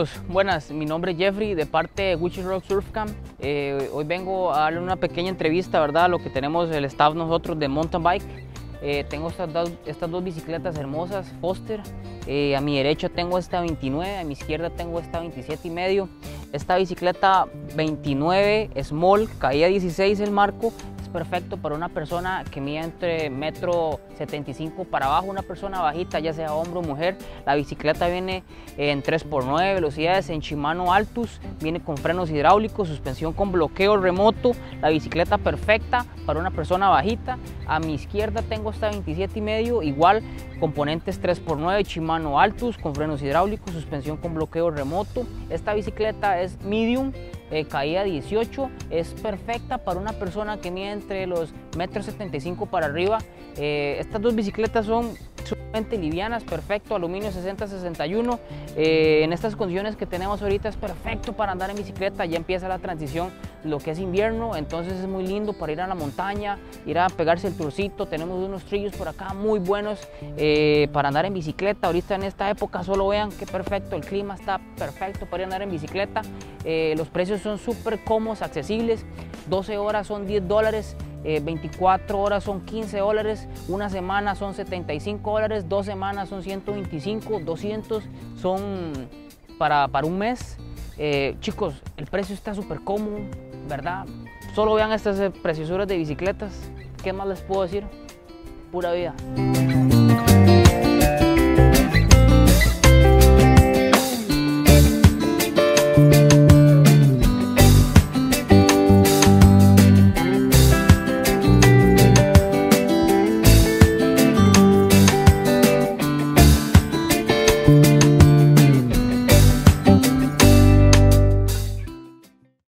chicos, buenas, mi nombre es Jeffrey de parte de Gucci Rock Surf Camp. Hoy vengo a darle una pequeña entrevista, ¿verdad? Lo que tenemos el staff nosotros de mountain bike. Tengo estas dos bicicletas hermosas, Foster. A mi derecha tengo esta 29, a mi izquierda tengo esta 27,5. Esta bicicleta 29 Small, caída 16 el marco. Perfecto para una persona que mide entre 1,75 m para abajo, una persona bajita, ya sea hombre o mujer. La bicicleta viene en 3x9 velocidades, en Shimano Altus, viene con frenos hidráulicos, suspensión con bloqueo remoto. La bicicleta perfecta para una persona bajita. A mi izquierda tengo esta 27,5, igual componentes 3x9 Shimano Altus con frenos hidráulicos, suspensión con bloqueo remoto. Esta bicicleta es medium, caída 18, es perfecta para una persona que mide entre los 1,75 m para arriba. Estas dos bicicletas son sumamente livianas, perfecto, aluminio 60-61. En estas condiciones que tenemos ahorita es perfecto para andar en bicicleta. Ya empieza la transición, lo que es invierno, entonces es muy lindo para ir a la montaña, ir a pegarse el tourcito. Tenemos unos trillos por acá muy buenos para andar en bicicleta. Ahorita en esta época solo vean qué perfecto, el clima está perfecto para ir a andar en bicicleta. Los precios son súper cómodos, accesibles. 12 horas son $10, 24 horas son $15, una semana son $75, 2 semanas son 125, 200 son para un mes. Chicos, el precio está súper cómodo, ¿verdad? Solo vean estas preciosuras de bicicletas. ¿Qué más les puedo decir? Pura vida.